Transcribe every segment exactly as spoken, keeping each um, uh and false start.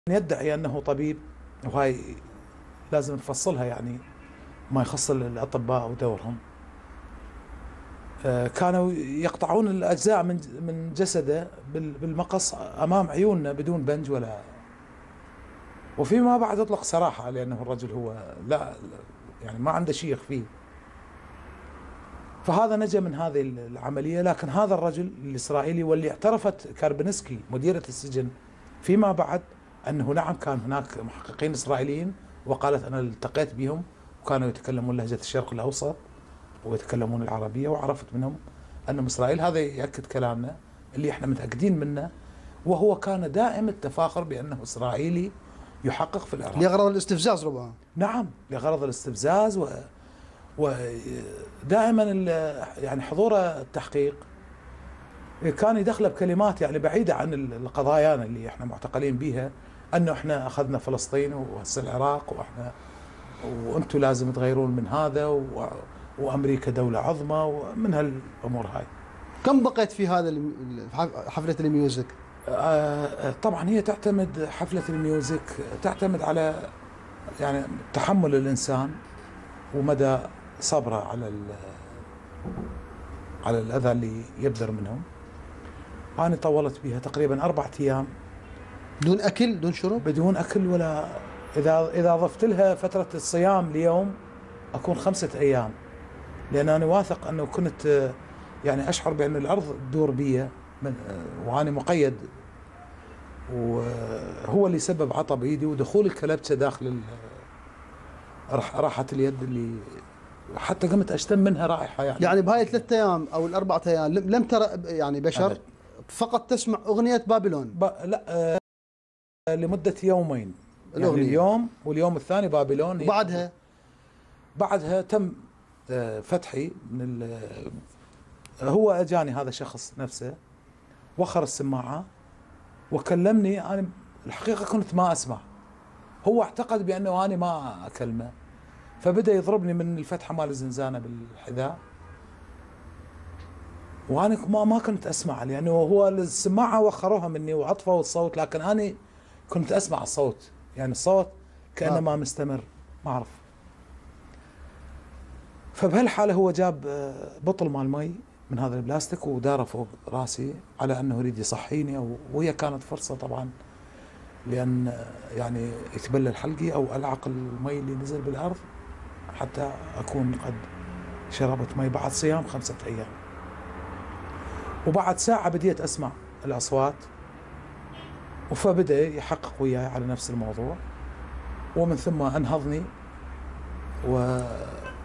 يدعي أنه طبيب، وهاي لازم نفصلها يعني ما يخص الأطباء ودورهم. كانوا يقطعون الأجزاء من من جسده بالمقص أمام عيوننا بدون بنج ولا، وفيما بعد أطلق سراحة لأنه الرجل هو لا يعني ما عنده شيء يخفيه. فهذا نجا من هذه العملية. لكن هذا الرجل الإسرائيلي واللي اعترفت كاربنسكي مديرة السجن فيما بعد أنه نعم كان هناك محققين إسرائيليين، وقالت أنا التقيت بهم وكانوا يتكلمون لهجة الشرق الأوسط ويتكلمون العربية، وعرفت منهم أنهم إسرائيل. هذا يأكد كلامنا اللي احنا متأكدين منه. وهو كان دائم التفاخر بأنه إسرائيلي يحقق في العراق لغرض الاستفزاز ربما. نعم، لغرض الاستفزاز. و ودائما يعني حضوره التحقيق كان يدخله بكلمات يعني بعيدة عن القضايا اللي احنا معتقلين بها، انه احنا اخذنا فلسطين وهسه العراق واحنا وانتم لازم تغيرون من هذا و... وامريكا دولة عظمى ومن هالامور هاي. كم بقيت في هذا حفلة الميوزك؟ آه طبعا هي تعتمد حفلة الميوزك تعتمد على يعني تحمل الانسان ومدى صبره على على الاذى اللي يبدر منهم. انا طولت بها تقريبا اربعة ايام دون اكل دون شرب؟ بدون اكل ولا، اذا اذا ضفت لها فتره الصيام اليوم اكون خمسه ايام، لان انا واثق انه كنت يعني اشعر بان الارض تدور بي وانا مقيد، وهو اللي سبب عطب ايدي ودخول الكلبشه داخل راحه اليد اللي حتى قمت اشتم منها رائحه يعني. يعني بهاي الثلاث ايام او الاربع ايام لم ترى يعني بشر؟ فقط تسمع اغنيه بابلون؟ ب... لا آه لمده يومين، يعني اليوم واليوم الثاني بابلون. وبعدها بعدها تم آه فتحي من ال... هو اجاني هذا الشخص نفسه وخر السماعه وكلمني. انا الحقيقه كنت ما اسمع، هو اعتقد بانه انا ما اكلمه، فبدأ يضربني من الفتحة مال الزنزانة بالحذاء، وأنا ما ما كنت أسمع لأنه يعني هو السماعة وخروها مني وعطفوا الصوت، لكن أنا كنت أسمع الصوت، يعني الصوت كأنه ما مستمر ما أعرف. فبهالحالة هو جاب بطل مال مي من هذا البلاستيك وداره فوق راسي على أنه يريد يصحيني، وهي كانت فرصة طبعا لأن يعني يتبلل حلقي أو ألعق المي اللي نزل بالأرض حتى أكون قد شربت مي بعد صيام خمسة أيام. وبعد ساعة بديت أسمع الأصوات، فبدأ يحقق وياي على نفس الموضوع، ومن ثم أنهضني وكان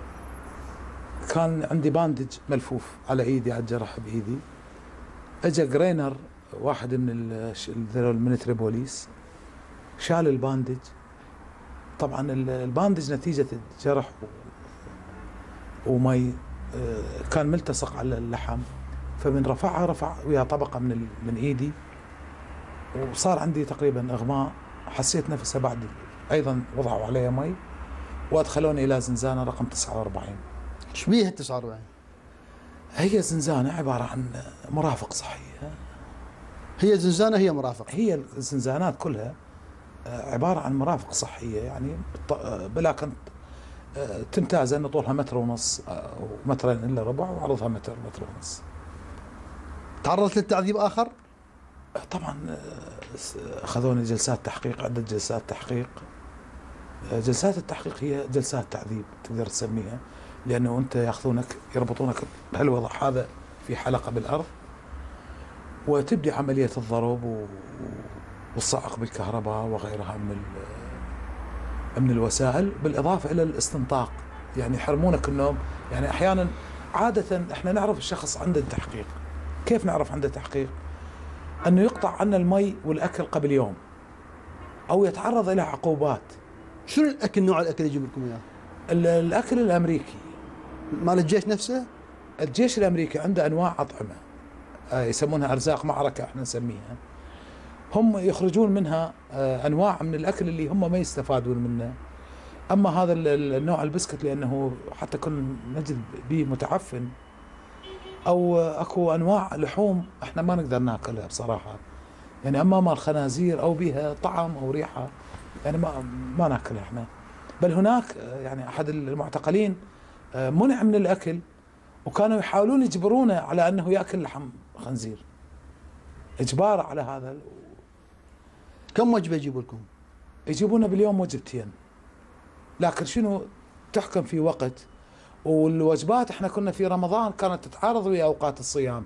عندي باندج ملفوف على إيدي على الجرح بإيدي. أجا جرينر واحد من الميلتري بوليس شال الباندج. طبعا الباندج نتيجة جرح ومي كان ملتصق على اللحم، فمن رفعها رفع ويا طبقة من من ايدي، وصار عندي تقريبا اغماء. حسيت نفسها بعد ايضا وضعوا علي مي وادخلوني الى زنزانة رقم تسعة وأربعين. ايش بيها تسعة وأربعين؟ هي زنزانة عبارة عن مرافق صحية. هي زنزانة هي مرافق؟ هي الزنزانات كلها عبارة عن مرافق صحية يعني، لكن تمتاز أن طولها متر ونص أو مترين إلا ربع وعرضها متر متر ونص. تعرضت للتعذيب آخر؟ طبعا أخذوني جلسات تحقيق، عدة جلسات تحقيق. جلسات التحقيق هي جلسات تعذيب تقدر تسميها، لأنه أنت يأخذونك يربطونك بهالوضع هذا في حلقة بالأرض، وتبدي عملية الضرب والصعق بالكهرباء وغيرها من من الوسائل، بالإضافة إلى الاستنطاق. يعني يحرمونك النوم. يعني أحيانا عادة احنا نعرف الشخص عنده تحقيق. كيف نعرف عنده تحقيق؟ أنه يقطع عنا المي والأكل قبل يوم، أو يتعرض إلى عقوبات. شنو الأكل، نوع الأكل يجيب لكم إياه؟ الأكل الأمريكي مال الجيش نفسه؟ الجيش الأمريكي عنده أنواع أطعمة يسمونها أرزاق معركة احنا نسميها. هم يخرجون منها انواع من الاكل اللي هم ما يستفادون منه. اما هذا النوع البسكت لانه حتى كنا نجد به متعفن، او اكو انواع لحوم احنا ما نقدر ناكلها بصراحه، يعني اما مال خنازير او بها طعم او ريحه يعني ما ما ناكلها احنا. بل هناك يعني احد المعتقلين منع من الاكل وكانوا يحاولون يجبرونه على انه ياكل لحم خنزير، اجبار على هذا. كم وجبه يجيبوا لكم؟ يجيبونا باليوم وجبتين، لكن شنو تحكم في وقت، والوجبات احنا كنا في رمضان كانت تتعارض ويا اوقات الصيام،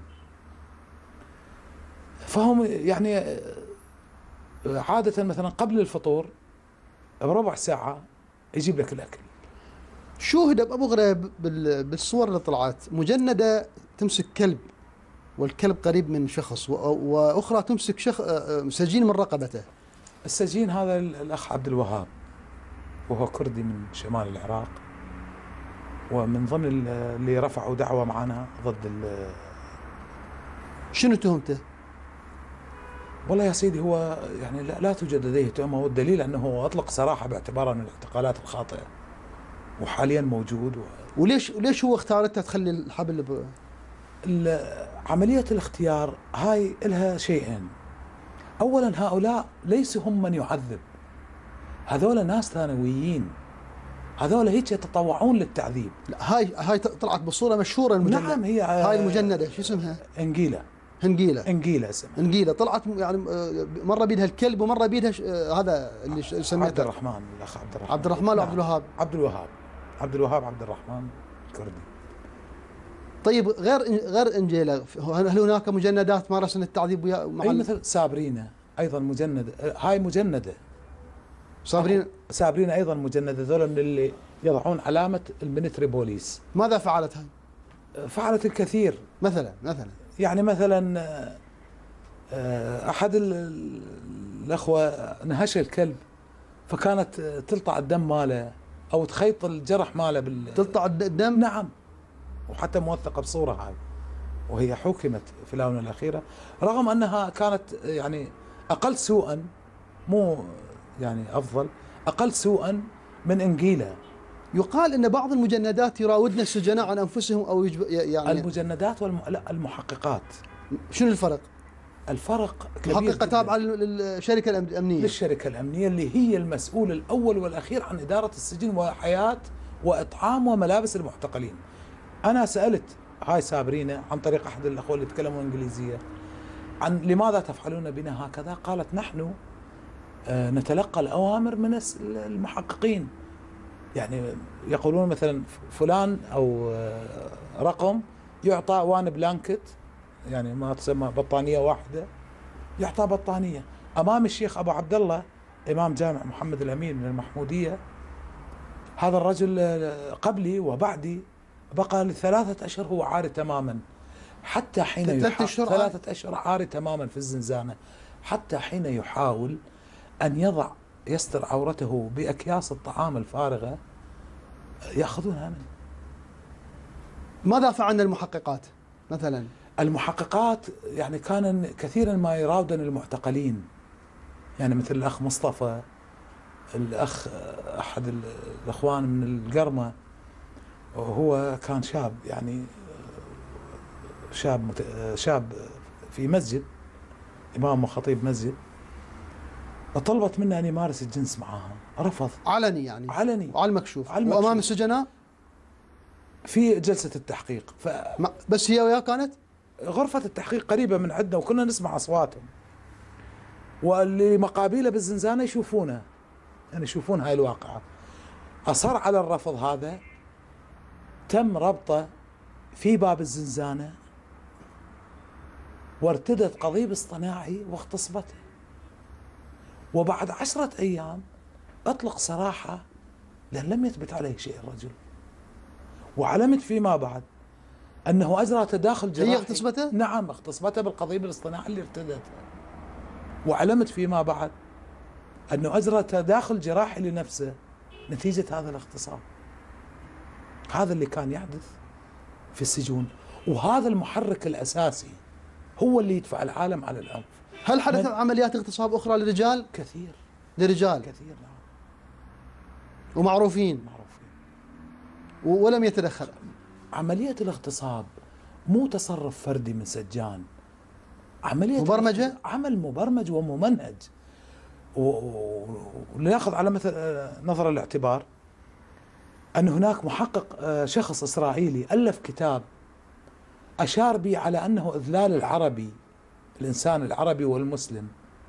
فهم يعني عادة مثلا قبل الفطور بربع ساعة يجيب لك الأكل. شوهد بأبو غريب بالصور اللي طلعت مجندة تمسك كلب والكلب قريب من شخص، وأخرى تمسك شخ... سجين من رقبته. السجين هذا الأخ عبد الوهاب، وهو كردي من شمال العراق، ومن ضمن اللي رفعوا دعوة معنا ضد ال... شنو تهمته؟ والله يا سيدي هو يعني لا, لا توجد لديه تهمة، والدليل أنه أطلق سراحة باعتبارها من الاعتقالات الخاطئة وحاليا موجود. و... وليش وليش هو اختارتها تخلي الحبل ب... عملية الاختيار هاي لها شيئين. أولا هؤلاء ليسوا هم من يعذب، هذول ناس ثانويين، هذول هيك يتطوعون للتعذيب. لا هاي هاي طلعت بصورة مشهورة المجندة. نعم هي هاي المجندة شو اسمها؟ انجيلة. انجيلة انجيلة اسمها. انجيلة طلعت يعني مرة بيدها الكلب ومرة بيدها هذا اللي سميته عبد الرحمن، الأخ عبد الرحمن. عبد الرحمن وعبد الوهاب. عبد الوهاب عبد الوهاب عبد الرحمن كردي. طيب غير غير انجيلا هل هناك مجندات مارسن التعذيب ويا مع اي مثل سابرينا ايضا مجندة، هاي مجندة. سابرينا سابرينا ايضا مجندة، ذولا من اللي يضعون علامة الميليتري بوليس. ماذا فعلت هاي؟ فعلت الكثير. مثلا مثلا يعني مثلا احد الاخوة نهش الكلب فكانت تلطع الدم ماله او تخيط الجرح ماله بال تلطع الدم. نعم، وحتى موثقة بصورة هاي، وهي حكمت في الآونة الأخيرة رغم أنها كانت يعني أقل سوءا، مو يعني أفضل، أقل سوءا من إنجيلة. يقال أن بعض المجندات يراودن السجناء عن أنفسهم أو يجب يعني المجندات والم... لا المحققات. شنو الفرق؟ الفرق كبير. محققة تابعة للشركة الأمنية. للشركة الأمنية اللي هي المسؤول الأول والأخير عن إدارة السجن وحياة وإطعام وملابس المعتقلين. أنا سألت هاي سابرينا عن طريق أحد الأخوة اللي يتكلموا إنجليزية عن لماذا تفعلون بنا هكذا؟ قالت نحن نتلقى الأوامر من المحققين، يعني يقولون مثلا فلان أو رقم يعطى وان بلانكت، يعني ما تسمى بطانية واحدة، يعطى بطانية. أمام الشيخ أبو عبد الله إمام جامع محمد الأمين من المحمودية، هذا الرجل قبلي وبعدي بقى لثلاثة أشهر هو عاري تماما، حتى حين ثلاثة أشهر ثلاثة أشهر عاري تماما في الزنزانة، حتى حين يحاول أن يضع يستر عورته بأكياس الطعام الفارغة يأخذونها منه. ماذا فعلنا المحققات مثلا؟ المحققات يعني كان كثيرا ما يراودن المعتقلين، يعني مثل الأخ مصطفى، الأخ أحد الأخوان من القرمة، هو كان شاب يعني شاب مت... شاب في مسجد، إمام وخطيب مسجد، طلبت منه أن يمارس الجنس معها، رفض علني يعني علني وعلى المكشوف على المكشوف وأمام السجناء في جلسة التحقيق. ف... بس هي وياه كانت؟ غرفة التحقيق قريبة من عندنا وكنا نسمع أصواتهم، واللي مقابله بالزنزانة يشوفونه، يعني يشوفون هاي الواقعة. أصر على الرفض هذا، تم ربطه في باب الزنزانة وارتدت قضيب اصطناعي واغتصبته، وبعد عشرة أيام أطلق سراحة لأن لم يثبت عليه شيء الرجل. وعلمت فيما بعد أنه أجرى تداخل جراحي. هي اغتصبته؟ نعم اغتصبته بالقضيب الاصطناعي اللي ارتدته. وعلمت فيما بعد أنه أجرى تداخل جراحي لنفسه نتيجة هذا الاغتصاب. هذا اللي كان يحدث في السجون، وهذا المحرك الأساسي هو اللي يدفع العالم على الأنف. هل حدثت عمليات اغتصاب أخرى للرجال؟ كثير. للرجال كثير نعم. ومعروفين معروفين ولم يتدخل. عملية الاغتصاب مو تصرف فردي من سجان، عملية مبرمجة؟ عمل مبرمج وممنهج. ولناخذ على مثل نظر الاعتبار أن هناك محقق شخص إسرائيلي ألف كتاب أشار به على أنه إذلال العربي، الإنسان العربي والمسلم،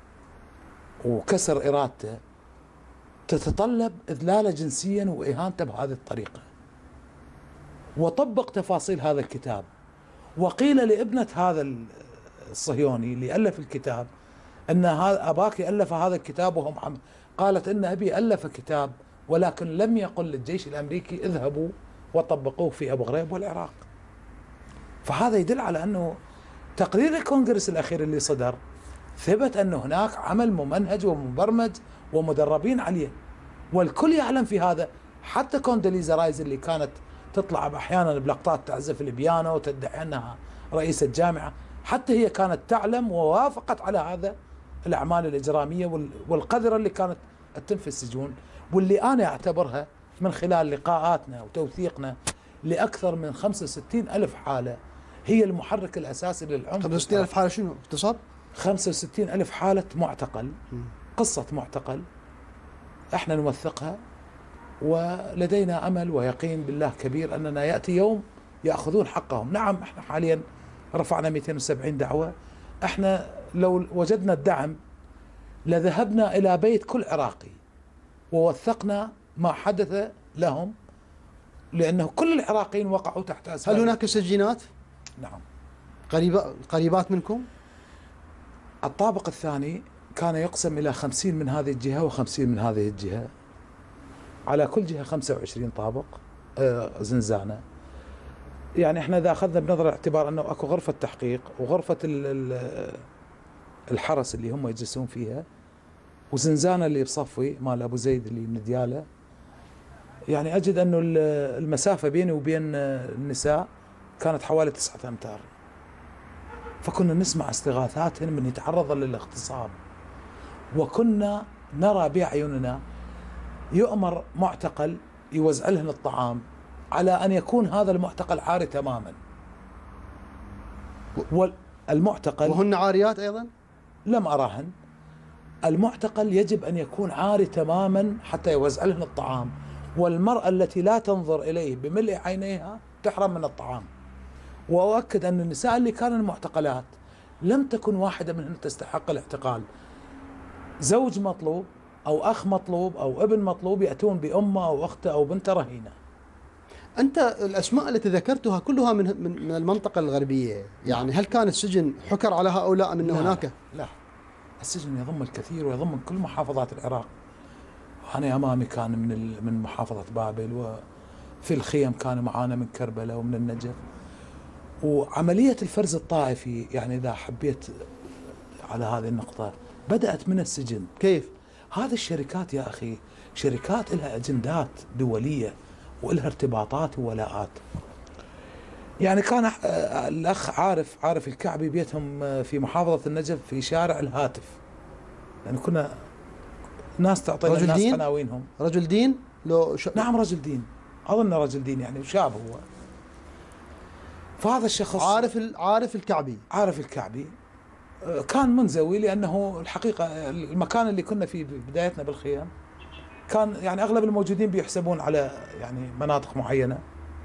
وكسر إرادته تتطلب إذلاله جنسيا وإهانته بهذه الطريقة، وطبق تفاصيل هذا الكتاب. وقيل لابنة هذا الصهيوني اللي ألف الكتاب أن هذا أباك ألف هذا الكتاب وهم عم، قالت إن أبي ألف كتاب ولكن لم يقل للجيش الأمريكي اذهبوا وطبقوه في أبو غريب والعراق. فهذا يدل على أنه تقرير الكونغرس الأخير اللي صدر ثبت أن هناك عمل ممنهج ومبرمج ومدربين عليه، والكل يعلم في هذا. حتى كوندوليزا رايز اللي كانت تطلع أحيانا بلقطات تعزف البيانو وتدعي أنها رئيسة جامعة، حتى هي كانت تعلم ووافقت على هذا الأعمال الإجرامية والقذرة اللي كانت تتم في السجون، واللي أنا أعتبرها من خلال لقاءاتنا وتوثيقنا لأكثر من خمسة وستين ألف حالة هي المحرك الأساسي للعنف. خمسة وستين ألف حالة شنو اغتصاب؟ خمسة وستين ألف حالة معتقل، قصة معتقل احنا نوثقها، ولدينا أمل ويقين بالله كبير أننا يأتي يوم يأخذون حقهم. نعم احنا حاليا رفعنا مئتين وسبعين دعوة، احنا لو وجدنا الدعم لذهبنا إلى بيت كل عراقي ووثقنا ما حدث لهم، لأنه كل العراقيين وقعوا تحت أسباب. هل هناك سجينات؟ نعم. قريبة قريبات منكم؟ الطابق الثاني كان يقسم إلى خمسين من هذه الجهة وخمسين من هذه الجهة، على كل جهة خمسة وعشرين طابق آه زنزانة. يعني احنا إذا أخذنا بنظر الاعتبار أنه أكو غرفة تحقيق وغرفة الحرس اللي هم يجلسون فيها، وزنزانة اللي بصفي مال أبو زيد اللي من ديالة، يعني أجد أنه المسافة بيني وبين النساء كانت حوالي تسعة أمتار. فكنا نسمع استغاثاتهم من يتعرض للاغتصاب، وكنا نرى بأعيننا يؤمر معتقل يوزع لهن الطعام على أن يكون هذا المعتقل عاري تماما. والمعتقل وهن عاريات أيضا؟ لم أراهن. المعتقل يجب أن يكون عاري تماما حتى يوزع لهن الطعام، والمرأة التي لا تنظر إليه بملء عينيها تحرم من الطعام. وأؤكد أن النساء اللي كانوا المعتقلات لم تكن واحدة منهن تستحق الاعتقال. زوج مطلوب أو أخ مطلوب أو ابن مطلوب يأتون بأمه أو أخته أو بنته رهينة. أنت الأسماء التي ذكرتها كلها من من المنطقة الغربية، يعني هل كان السجن حكر على هؤلاء من هناك؟ لا، السجن يضم الكثير ويضم كل محافظات العراق. أنا أمامي كان من من محافظة بابل، وفي الخيم كانوا معانا من كربلاء ومن النجف. وعملية الفرز الطائفي، يعني إذا حبيت على هذه النقطة، بدأت من السجن. كيف؟ هذه الشركات يا أخي شركات لها أجندات دولية ولها ارتباطات وولاءات. يعني كان الأخ عارف عارف الكعبي بيتهم في محافظة النجف في شارع الهاتف، يعني كنا ناس تعطينا الناس دين؟ عناوينهم. رجل دين؟ لو ش... نعم رجل دين، أظن رجل دين يعني شاب هو. فهذا الشخص عارف ال... عارف الكعبي عارف الكعبي كان منزوي، لأنه الحقيقة المكان اللي كنا فيه بدايتنا بالخيام كان يعني أغلب الموجودين بيحسبون على يعني مناطق معينة.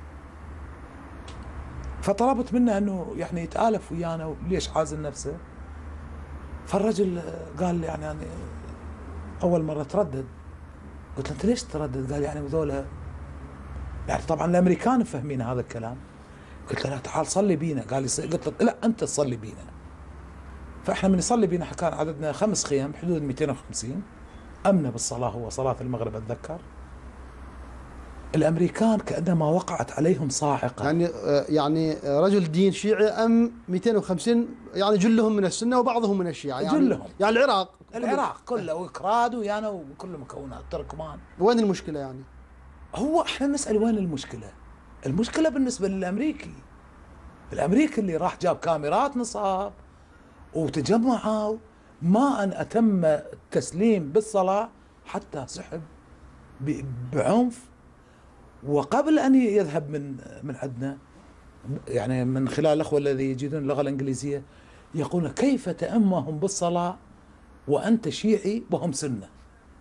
فطلبت منه أنه يعني يتآلف ويانا وليش عازل نفسه. فالرجل قال لي يعني, يعني أول مرة تردد. قلت له أنت ليش تردد؟ قال يعني هذول يعني طبعا الأمريكان فاهمين هذا الكلام. قلت له لا تعال صلي بينا. قال لي قلت له لا أنت تصلي بينا. فإحنا من يصلي بينا كان عددنا خمس خيام حدود مئتين وخمسين، أمنا بالصلاة هو صلاة المغرب أتذكر. الأمريكان كأنما وقعت عليهم صاعقة. يعني يعني رجل دين شيعي أم مئتين وخمسين يعني جلهم من السنة وبعضهم من الشيعة يعني جلهم يعني العراق العراق كله وكراد ويانا وكل مكونات تركمان. وين المشكلة يعني؟ هو احنا نسأل وين المشكلة؟ المشكلة بالنسبة للأمريكي. الأمريكي اللي راح جاب كاميرات نصاب وتجمعوا ما أن أتم التسليم بالصلاة حتى سحب بعنف، وقبل أن يذهب من من عندنا يعني من خلال الأخوة الذي يجيدون اللغة الإنجليزية يقولون كيف تأمهم بالصلاة وأنت شيعي وهم سنة.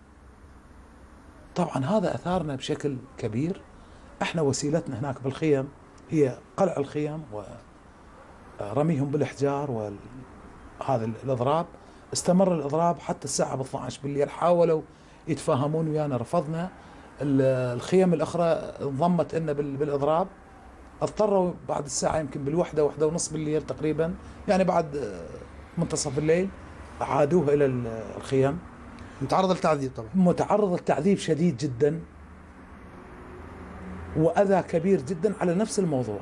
طبعا هذا أثارنا بشكل كبير. احنا وسيلتنا هناك بالخيم هي قلع الخيم ورميهم بالإحجار وهذا الإضراب. استمر الإضراب حتى الساعة اثنتي عشرة بالليل. حاولوا يتفاهمون ويانا، رفضنا. الخيم الأخرى انضمت لنا بالإضراب. اضطروا بعد الساعة يمكن بالوحدة وحدة ونص بالليل تقريبا، يعني بعد منتصف الليل، عادوها إلى الخيم. متعرض للتعذيب طبعا. متعرض للتعذيب شديد جدا وأذى كبير جدا على نفس الموضوع.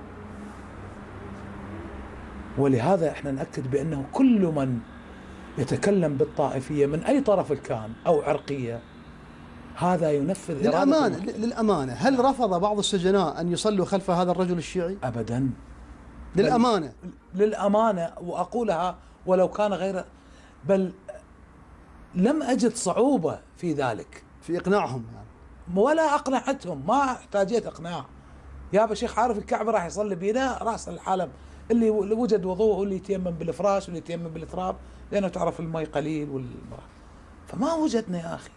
ولهذا احنا نأكد بأنه كل من يتكلم بالطائفية من أي طرف كان أو عرقية هذا ينفذ للأمانة للأمانة هل رفض بعض السجناء أن يصلوا خلف هذا الرجل الشيعي؟ أبدا. للأمانة للأمانة وأقولها ولو كان غير، بل لم أجد صعوبة في ذلك في إقناعهم يعني. ولا أقنعتهم، ما احتاجيت إقناع. يا أبا شيخ عارف الكعبة راح يصلي بينا رأس العالم، اللي وجد وضوء واللي يتيمم بالفراش واللي يتيمم بالتراب، لأنه تعرف الماء قليل والمرأة. فما وجدنا يا أخي.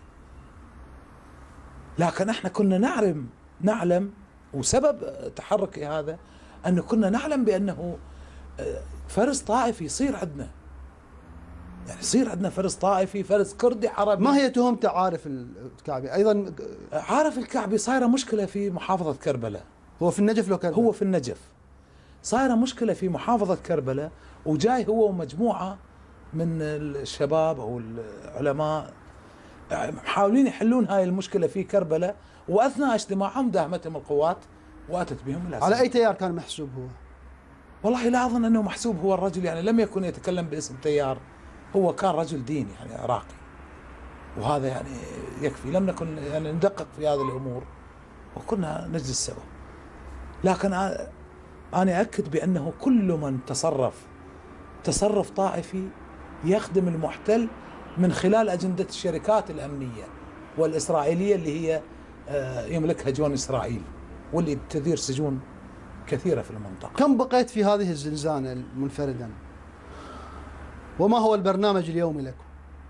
لكن احنا كنا نعلم نعلم وسبب تحركي هذا أنه كنا نعلم بأنه فرز طائفي يصير عندنا، يعني يصير عندنا فرز طائفي، فرز كردي عربي. ما هي تهمته عارف الكعبي؟ أيضا عارف الكعبي صايرة مشكلة في محافظة كربلاء. هو في النجف لو كان هو في النجف. صايرة مشكلة في محافظة كربلاء، وجاي هو ومجموعة من الشباب أو العلماء محاولين يحلون هاي المشكلة في كربلاء، وأثناء اجتماعهم داهمتهم القوات وأتت بهم إلى على أي تيار كان محسوب هو؟ والله لا أظن أنه محسوب. هو الرجل يعني لم يكن يتكلم باسم تيار، هو كان رجل دين يعني عراقي، وهذا يعني يكفي. لم نكن يعني ندقق في هذه الأمور وكنا نجلس سوا. لكن أنا أكد بأنه كل من تصرف تصرف طائفي يخدم المحتل من خلال أجندة الشركات الأمنية والإسرائيلية اللي هي يملكها جون إسرائيل، واللي تدير سجون كثيرة في المنطقة. كم بقيت في هذه الزنزانة منفردا؟ وما هو البرنامج اليومي لكم؟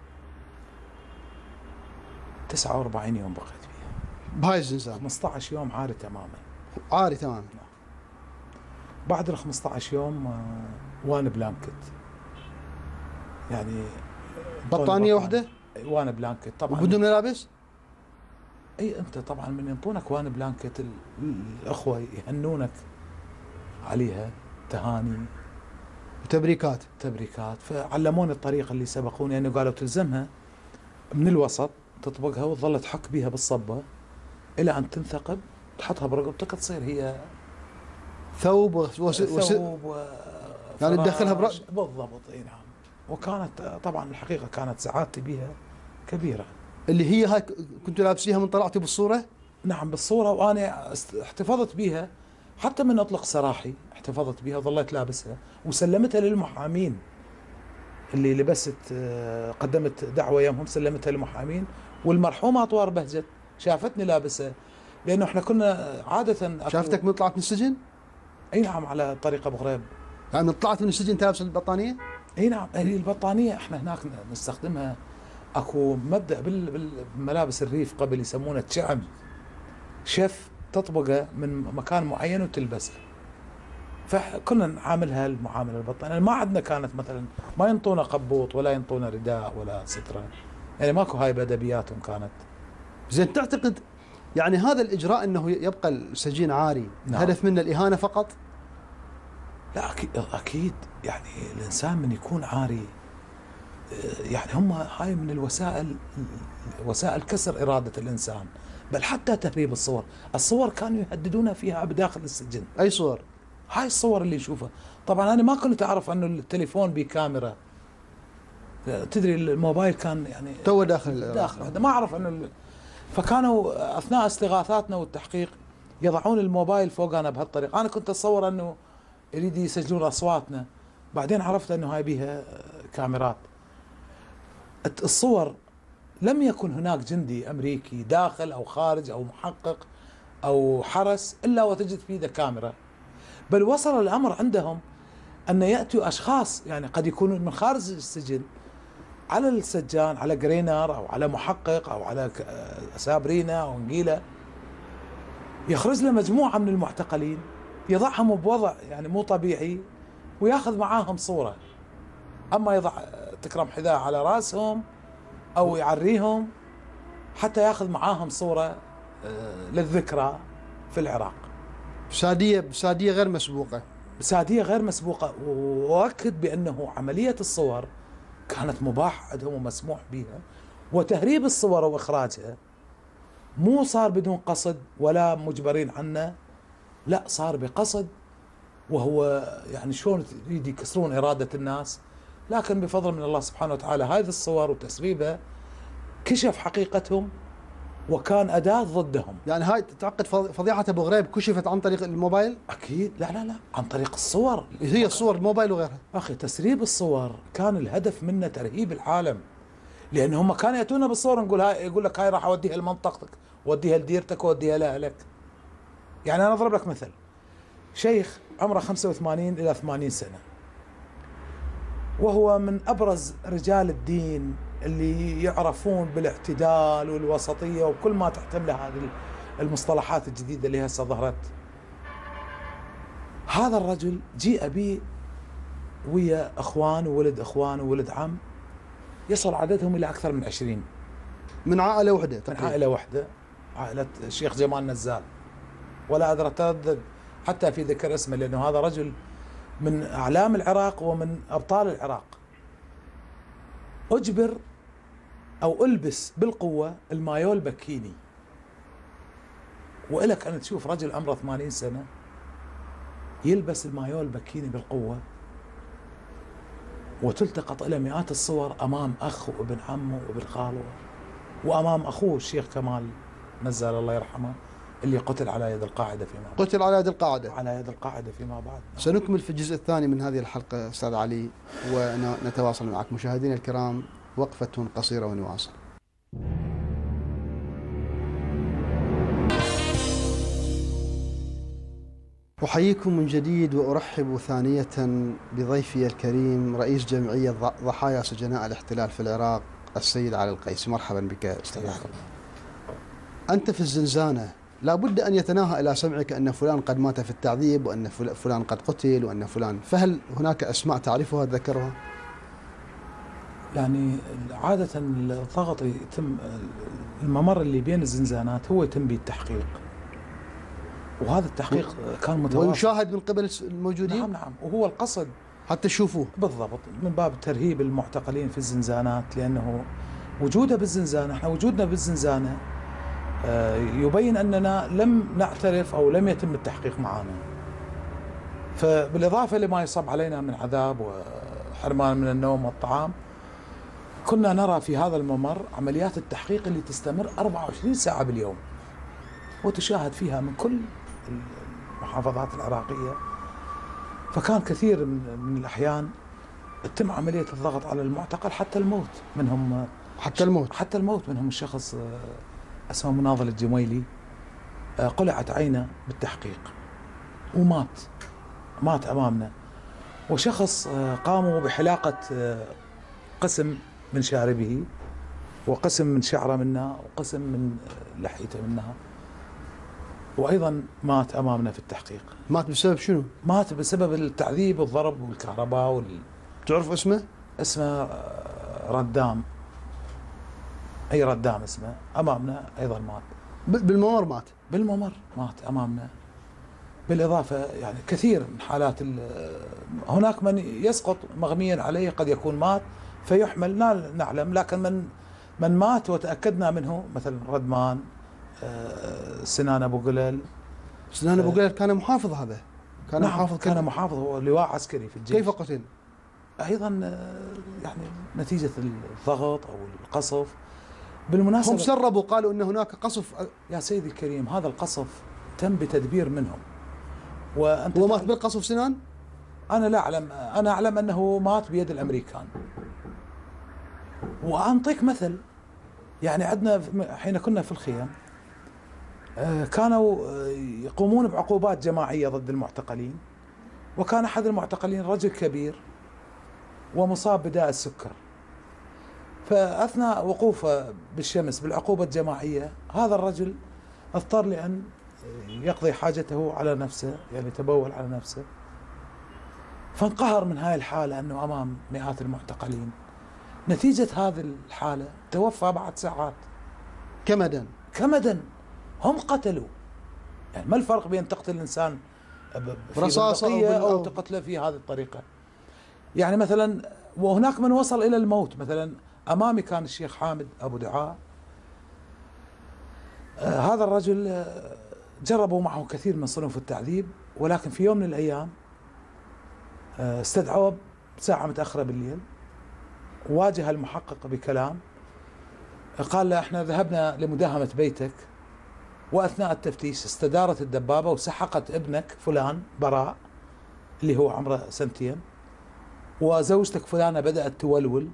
تسعة وأربعين يوم بقيت فيها بهاي الزنزانة. خمسة عشر يوم عاري تماما. عاري تماما. بعد ال خمسة عشر يوم وان بلانكت، يعني بطانية واحدة؟ وان بلانكت طبعا وبدون ملابس؟ اي انت طبعا من ينطونك وان بلانكت الاخوة يهنونك عليها تهاني وتبريكات تبريكات. فعلموني الطريقة اللي سبقوني، انه يعني قالوا تلزمها من الوسط، تطبقها وتظل تحك بها بالصبة الى ان تنثقب، تحطها برقبتك تصير هي ثوب وس... وس... ثوب و... يعني تدخلها برقبتك بالضبط. اي نعم. وكانت طبعا الحقيقة كانت سعادتي بها كبيرة. اللي هي هاي كنتوا لابسيها من طلعتوا بالصورة؟ نعم بالصورة، وأنا احتفظت بها حتى من أطلق سراحي، احتفظت بها وظليت لابسها وسلمتها للمحامين اللي لبست، قدمت دعوة يومهم سلمتها للمحامين. والمرحومة أطوار بهجت شافتني لابسها، لأنه احنا كنا عادة شافتك من طلعت من السجن؟ أي نعم، على طريق أبو غريب. يعني من طلعت من السجن تلابس البطانية؟ أي نعم. هي البطانية احنا هناك نستخدمها، اكو مبدأ بالملابس الريف قبل يسمونه تشعم، شف تطبقه من مكان معين وتلبسه. فكنا نعاملها المعامله البطانيه. ما عندنا كانت مثلا ما ينطونا قبوط ولا ينطونا رداء ولا ستره، يعني ماكو هاي بدبياتهم كانت. زين، تعتقد يعني هذا الاجراء انه يبقى السجين عاري نعم. هدف منه الاهانه فقط؟ لا اكيد اكيد، يعني الانسان من يكون عاري يعني هم هاي من الوسائل، وسائل كسر إرادة الإنسان، بل حتى تهريب الصور. الصور كانوا يهددونها فيها بداخل السجن. أي صور؟ هاي الصور اللي نشوفها. طبعا أنا ما كنت أعرف أنه التليفون بكاميرا، تدري الموبايل كان يعني تو داخل داخل ما أعرف أنه ال... فكانوا أثناء استغاثاتنا والتحقيق يضعون الموبايل فوقنا بهالطريقة. أنا كنت أتصور أنه يريد يسجلون أصواتنا، بعدين عرفت أنه هاي بيها كاميرات. الصور لم يكن هناك جندي أمريكي داخل أو خارج أو محقق أو حرس إلا وتجد في يده كاميرا. بل وصل الأمر عندهم أن يأتوا أشخاص يعني قد يكونون من خارج السجن على السجان، على جرينر أو على محقق أو على سابرينا أو نجيلة، يخرج له مجموعة من المعتقلين يضعهم بوضع يعني مو طبيعي وياخذ معاهم صورة، أما يضع تكرم حذاء على رأسهم أو يعريهم حتى ياخذ معاهم صورة للذكرى في العراق. بسادية بسادية غير مسبوقة. بسادية غير مسبوقة. وأؤكد بأنه عملية الصور كانت مباح عندهم ومسموح بها، وتهريب الصور وإخراجها مو صار بدون قصد ولا مجبرين عنه، لا صار بقصد، وهو يعني شلون يريد يكسرون إرادة الناس، لكن بفضل من الله سبحانه وتعالى هذه الصور وتسريبها كشف حقيقتهم وكان أداة ضدهم. يعني هاي تعقد فضيحة أبو غريب كشفت عن طريق الموبايل؟ أكيد. لا لا لا عن طريق الصور. هي الصور الموبايل وغيرها. أخي تسريب الصور كان الهدف منه ترهيب العالم، لأن هم كانوا يأتونا بالصور نقول هاي، يقول لك هاي راح أوديها لمنطقتك وأوديها لديرتك وأوديها لأهلك. يعني أنا أضرب لك مثل، شيخ عمره خمسة وثمانين إلى ثمانين سنة، وهو من أبرز رجال الدين اللي يعرفون بالاعتدال والوسطية وكل ما تحتمله هذه المصطلحات الجديدة اللي هسه ظهرت. هذا الرجل جيء به ويا اخوان وولد اخوان وولد عم يصل عددهم الى اكثر من عشرين من عائلة واحدة. من عائلة واحدة، عائلة الشيخ جمال نزال، ولا أدرى أتردد حتى في ذكر اسمه، لأنه هذا رجل من أعلام العراق ومن أبطال العراق. أجبر أو ألبس بالقوة المايو البكيني، وإلك أن تشوف رجل عمره ثمانين سنة يلبس المايو البكيني بالقوة، وتلتقط إلى مئات الصور أمام أخ وابن عمه وابن خاله، وأمام أخوه الشيخ كمال نزال الله يرحمه اللي قتل على يد القاعدة فيما بعد. قتل على يد القاعدة. على يد القاعدة فيما بعد. سنكمل في الجزء الثاني من هذه الحلقة أستاذ علي، ونتواصل معك مشاهدينا الكرام. وقفة قصيرة ونواصل. أحييكم من جديد وأرحب ثانية بضيفي الكريم رئيس جمعية ضحايا سجناء الاحتلال في العراق السيد علي القيسي. مرحبا بك أستاذ علي. أنت في الزنزانة، لا بد أن يتناهى إلى سمعك أن فلان قد مات في التعذيب، وأن فلان قد قتل، وأن فلان، فهل هناك أسماء تعرفها ذكرها؟ يعني عادة الضغط يتم، الممر اللي بين الزنزانات هو يتم به التحقيق، وهذا التحقيق كان متواصل ويشاهد من قبل الموجودين. نعم نعم، وهو القصد حتى تشوفوه بالضبط من باب ترهيب المعتقلين في الزنزانات، لأنه وجوده بالزنزانة، احنا وجودنا بالزنزانة يبين أننا لم نعترف أو لم يتم التحقيق معنا، فبالإضافة لما يصب علينا من عذاب وحرمان من النوم والطعام، كنا نرى في هذا الممر عمليات التحقيق اللي تستمر أربعة وعشرين ساعة باليوم، وتشاهد فيها من كل المحافظات العراقية. فكان كثير من الأحيان تتم عملية الضغط على المعتقل حتى الموت منهم، حتى الموت حتى الموت منهم الشخص اسمه مناضل الجميلي، قلعت عينه بالتحقيق ومات، مات أمامنا. وشخص قاموا بحلاقة قسم من شاربه وقسم من شعره منها وقسم من لحيته منها، وأيضا مات أمامنا في التحقيق. مات بسبب شنو؟ مات بسبب التعذيب والضرب والكهرباء وال... تعرف اسمه؟ اسمه ردام، أي ردام اسمه، أمامنا أيضا مات. بالممر مات؟ بالممر مات أمامنا. بالإضافة يعني كثير من حالات هناك من يسقط مغميا عليه، قد يكون مات فيحمل نعلم، لكن من من مات وتأكدنا منه مثل ردمان، سنان أبو قلل. سنان أبو قلل كان محافظ، هذا كان نعم محافظ، كان محافظ، هو لواء عسكري في الجيش. كيف قتل؟ أيضا يعني نتيجة الضغط أو القصف. بالمناسبة هم سربوا قالوا أن هناك قصف. يا سيدي الكريم هذا القصف تم بتدبير منهم. وأنت هو مات بالقصف سنان؟ أنا لا أعلم، أنا أعلم أنه مات بيد الأمريكان. وأنطيك مثل، يعني عندنا حين كنا في الخيام كانوا يقومون بعقوبات جماعية ضد المعتقلين، وكان أحد المعتقلين رجل كبير ومصاب بداء السكر، فأثناء وقوفه بالشمس بالعقوبة الجماعية هذا الرجل اضطر لأن يقضي حاجته على نفسه، يعني تبول على نفسه، فانقهر من هاي الحالة أنه أمام مئات المعتقلين. نتيجة هذه الحالة توفى بعد ساعات كمدا كمدا. هم قتلوا، يعني ما الفرق بين تقتل الإنسان برصاصة أو, أو تقتله في هذه الطريقة؟ يعني مثلا وهناك من وصل إلى الموت. مثلا أمامي كان الشيخ حامد أبو دعاء، آه هذا الرجل آه جربوا معه كثير من صنوف التعذيب، ولكن في يوم من الأيام آه استدعوه بساعة متأخرة بالليل، واجه المحقق بكلام، قال له احنا ذهبنا لمداهمة بيتك، وأثناء التفتيش استدارت الدبابة وسحقت ابنك فلان براء اللي هو عمره سنتين، وزوجتك فلانة بدأت تولول.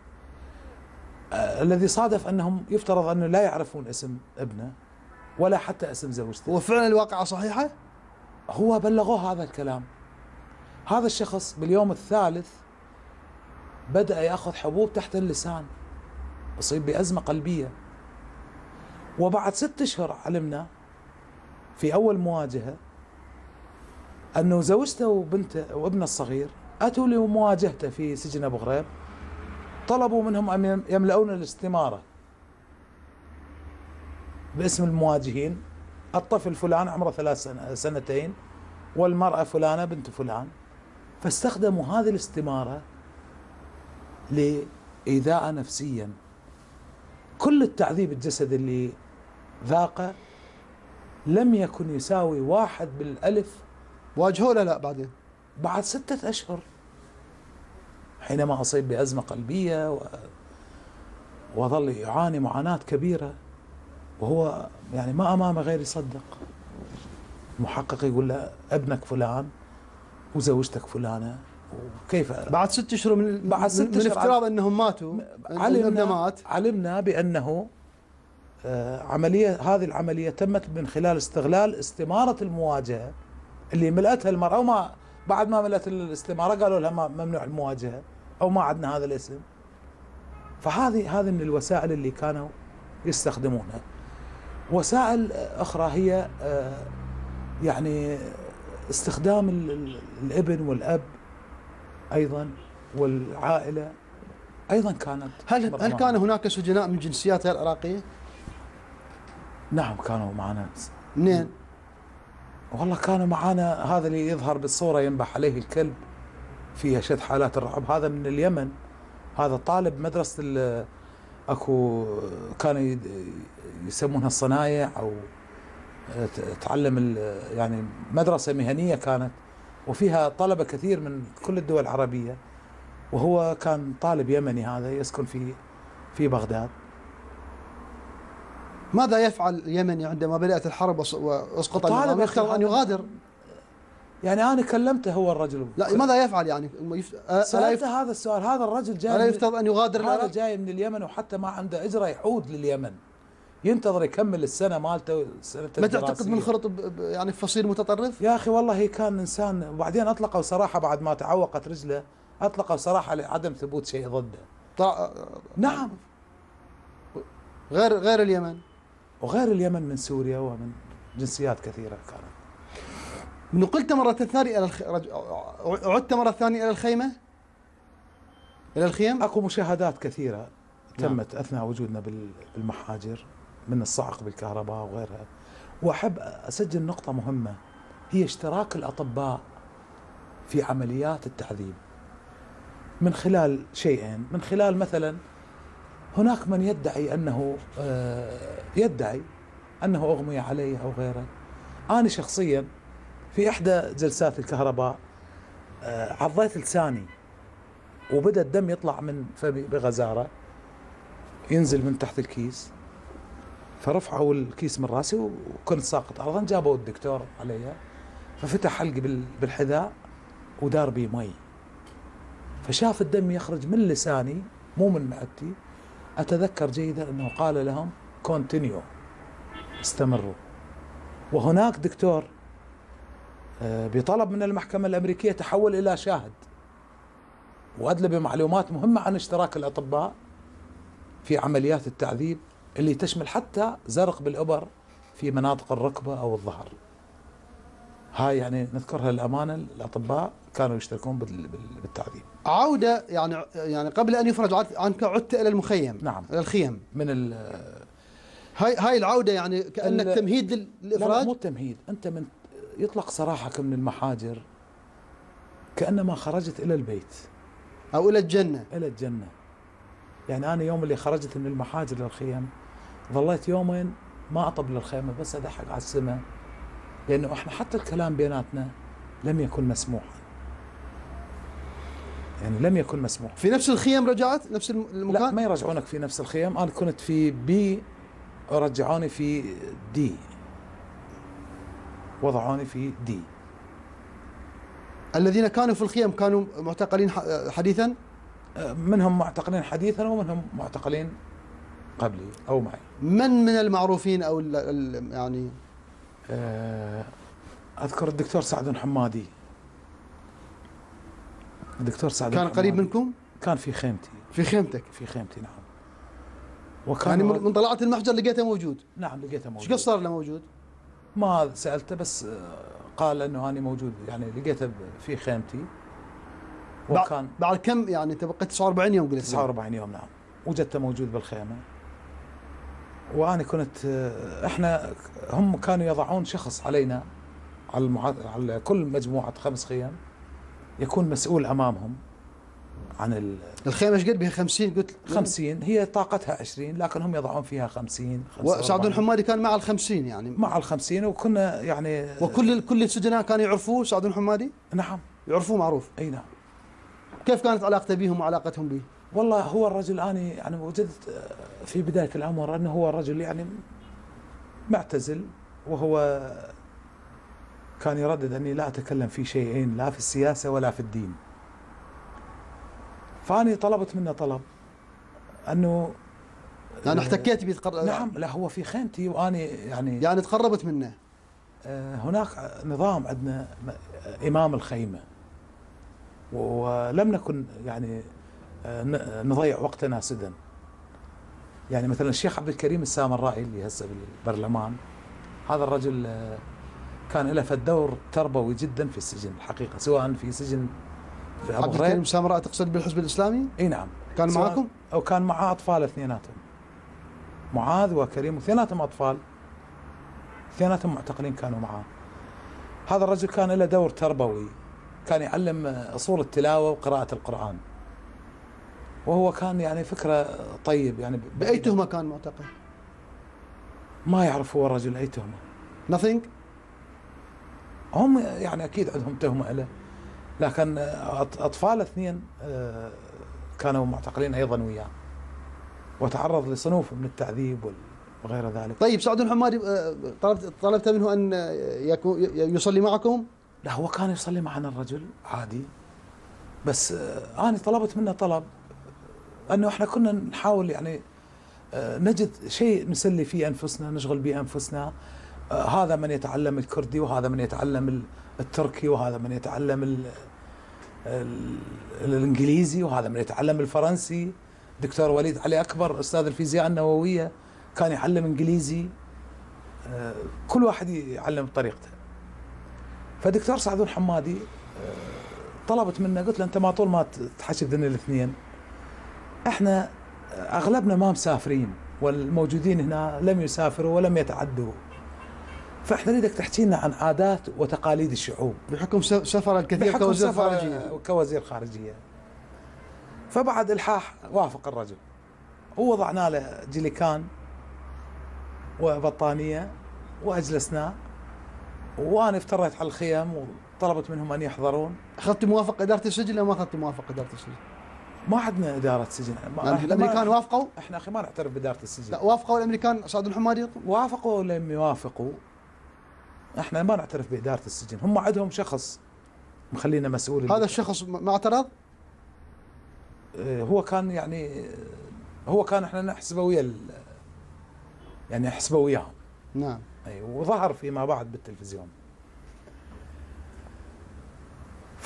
آه الذي صادف أنهم يفترض أنه لا يعرفون اسم ابنه ولا حتى اسم زوجته. وفعلا الواقعة صحيحة؟ هو بلغوه هذا الكلام. هذا الشخص باليوم الثالث بدأ يأخذ حبوب تحت اللسان، أصيب بأزمة قلبية. وبعد ست أشهر علمنا في أول مواجهة أنه زوجته وبنته وابنه الصغير أتوا لمواجهته في سجن أبو غريب، طلبوا منهم أن يملؤون الاستمارة باسم المواجهين، الطفل فلان عمره ثلاث سنتين والمرأة فلانة بنت فلان، فاستخدموا هذه الاستمارة لإيذاء نفسيا. كل التعذيب الجسدي اللي ذاقه لم يكن يساوي واحد بالألف. واجهوا لا لا بعدين بعد ستة أشهر حينما أصيب بأزمة قلبية و... وظل يعاني معاناة كبيرة، وهو يعني ما أمامه غير يصدق. المحقق يقول له ابنك فلان وزوجتك فلانة، وكيف بعد ست أشهر من بعد ست من افتراض أنهم ماتوا علمنا مات. علمنا بأنه آه عملية هذه العملية تمت من خلال استغلال استمارة المواجهة اللي ملأتها المرأة، وما بعد ما ملأت الاستمارة قالوا لها ممنوع المواجهة أو ما عندنا هذا الاسم. فهذه هذه من الوسائل اللي كانوا يستخدمونها. وسائل أخرى هي آه يعني استخدام الابن والأب أيضا والعائلة أيضا كانت. هل هل كان هناك سجناء من جنسيات غير عراقية؟ نعم كانوا معنا. منين؟ والله كانوا معنا، هذا اللي يظهر بالصورة ينبح عليه الكلب في أشد حالات الرعب، هذا من اليمن. هذا طالب مدرسة اكو كانوا يسمونها الصنايع او تعلم يعني مدرسة مهنية كانت، وفيها طلبة كثير من كل الدول العربية، وهو كان طالب يمني هذا يسكن في في بغداد. ماذا يفعل اليمني عندما بدأت الحرب واسقط النظام؟ يفترض أن يغادر. يعني أنا كلمته هو الرجل. لا ماذا يفعل يعني؟ سألته هذا السؤال. هذا الرجل جاي، ألا يفترض أن يغادر؟ هذا جاي من اليمن وحتى ما عنده إجرة يعود لليمن، ينتظر يكمل السنة مالته سنة الدراسية. ما تعتقد منخرط يعني في فصيل متطرف؟ يا أخي والله كان إنسان، وبعدين أطلقوا صراحة بعد ما تعوقت رجله أطلقوا صراحة لعدم ثبوت شيء ضده. طع... نعم. غير غير اليمن وغير اليمن من سوريا ومن جنسيات كثيرة كانت. نقلت مرة ثانية إلى الخ... عدت مرة ثانية إلى الخيمة، إلى الخيم. أكو مشاهدات كثيرة تمت نعم. أثناء وجودنا بالمحاجر من الصعق بالكهرباء وغيرها. وأحب أسجل نقطة مهمة، هي اشتراك الأطباء في عمليات التعذيب من خلال شيئين. من خلال مثلا هناك من يدعي أنه يدعي أنه أغمي عليه أو غيره. أنا شخصيا في إحدى جلسات الكهرباء عضيت لساني وبدأ الدم يطلع من فمي بغزارة ينزل من تحت الكيس، فرفعوا الكيس من راسي وكنت ساقط أرضا. جابوا الدكتور علي ففتح حلقي بالحذاء ودار بي مي، فشاف الدم يخرج من لساني مو من معدتي. أتذكر جيدا أنه قال لهم كونتينيو، استمروا. وهناك دكتور بطلب من المحكمة الأمريكية تحول إلى شاهد، وأدلى بمعلومات مهمة عن اشتراك الأطباء في عمليات التعذيب اللي تشمل حتى زرق بالإبر في مناطق الركبة أو الظهر. هاي يعني نذكرها للأمانة، الأطباء كانوا يشتركون بالتعذيب. عودة يعني يعني قبل أن يفرج عنك عدت إلى المخيم. نعم، إلى الخيم. من ال هاي هاي العودة يعني كأنك تمهيد للإفراج؟ لا, لا مو تمهيد، أنت من يطلق سراحك من المحاجر كأنما خرجت إلى البيت أو إلى الجنة. إلى الجنة. يعني أنا يوم اللي خرجت من المحاجر للخيم ظليت يومين ما أطب للخيمة، بس أضحك على السماء، لأنه إحنا حتى الكلام بيناتنا لم يكن مسموحا، يعني لم يكن مسموح. في نفس الخيم رجعت نفس المكان؟ لا، ما يرجعونك في نفس الخيم. أنا كنت في بي ورجعوني في دي، وضعوني في دي. الذين كانوا في الخيم كانوا معتقلين حديثا؟ منهم معتقلين حديثا ومنهم معتقلين قبلي أو معي. من من المعروفين أو يعني؟ أذكر الدكتور سعد حمادي. الدكتور سعد كان قريب منكم؟ كان في خيمتي. في خيمتك؟ في خيمتي نعم. وكان يعني من طلعت المحجر لقيته موجود؟ نعم لقيته موجود. ايش قد صار له موجود؟ ما سألته، بس قال انه انا موجود، يعني لقيته في خيمتي. وكان بعد كم يعني انت بقيت تسعة وأربعين يوم قلت؟ تسعة وأربعين يوم نعم، وجدته موجود بالخيمه. وانا كنت احنا هم كانوا يضعون شخص علينا على المع... على كل مجموعه خمس خيام يكون مسؤول امامهم عن ال... الخيمه ايش قد بها؟ خمسين قلت؟ خمسين، هي طاقتها عشرين لكن هم يضعون فيها خمسين. وسعد الحمادي كان مع الخمسين يعني؟ مع الخمسين، وكنا يعني وكل كل السجناء كانوا يعرفوه سعد الحمادي؟ نعم يعرفوه معروف. اي نعم. كيف كانت علاقته بهم وعلاقتهم به؟ والله هو الرجل أنا يعني وجدت في بداية الأمر أنه هو الرجل يعني معتزل، وهو كان يردد أني لا أتكلم في شيئين، لا في السياسة ولا في الدين. فأني طلبت منه طلب أنه يعني احتكيت به تقر... نعم. لا هو في خيمتي وأني يعني يعني تقربت منه. هناك نظام عندنا إمام الخيمة، ولم نكن يعني نضيع وقتنا سدى. يعني مثلا الشيخ عبد الكريم السامرائي اللي هسه بالبرلمان، هذا الرجل كان له دور تربوي جدا في السجن الحقيقه، سواء في سجن في ابو غريب. عبد الكريم السامرائي تقصد بالحزب الاسلامي؟ اي نعم. كان معكم؟ او كان معاه اطفال اثنيناتهم، معاذ وكريم، اثنيناتهم اطفال، اثنيناتهم معتقلين كانوا معاه. هذا الرجل كان له دور تربوي، كان يعلم اصول التلاوه وقراءه القران، وهو كان يعني فكره طيب. يعني باي تهمه كان معتقل؟ ما يعرف هو الرجل اي تهمه. nothing. هم يعني اكيد عندهم تهمه له، لكن اطفال اثنين كانوا معتقلين ايضا وياه، وتعرض لصنوف من التعذيب وغير ذلك. طيب سعد الحمادي طلبت طلبت منه ان يكون يصلي معكم؟ لا هو كان يصلي معنا الرجل عادي، بس انا طلبت منه طلب انه احنا كنا نحاول يعني نجد شيء نسلي فيه انفسنا، نشغل به انفسنا. هذا من يتعلم الكردي، وهذا من يتعلم التركي، وهذا من يتعلم ال ال الانجليزي، وهذا من يتعلم الفرنسي. دكتور وليد علي اكبر استاذ الفيزياء النوويه كان يعلم انجليزي، كل واحد يعلم بطريقته. فدكتور سعد الحمادي طلبت منه، قلت له انت ما طول ما تحشي ذن الاثنين، احنا اغلبنا ما مسافرين، والموجودين هنا لم يسافروا ولم يتعدوا، فاحنا نريدك تحكي لنا عن عادات وتقاليد الشعوب بحكم سفر الكثير كوزير خارجيه. كوزير خارجيه. فبعد الحاح وافق الرجل، ووضعنا له جليكان وبطانيه واجلسناه، وانا افتريت على الخيم وطلبت منهم ان يحضرون. اخذت موافقه اداره السجن او ما اخذت موافقه اداره السجن؟ ما عندنا اداره سجن. يعني الامريكان وافقوا؟ احنا اخي ما نعترف باداره السجن. لا وافقوا الامريكان سعد الحمادي؟ وافقوا ولم يوافقوا، احنا ما نعترف باداره السجن. هم عندهم شخص مخلينا مسؤول. هذا الشخص ما اعترض؟ هو كان يعني هو كان احنا نحسبه ويا يعني نحسبه وياهم. نعم. اي، وظهر فيما بعد بالتلفزيون.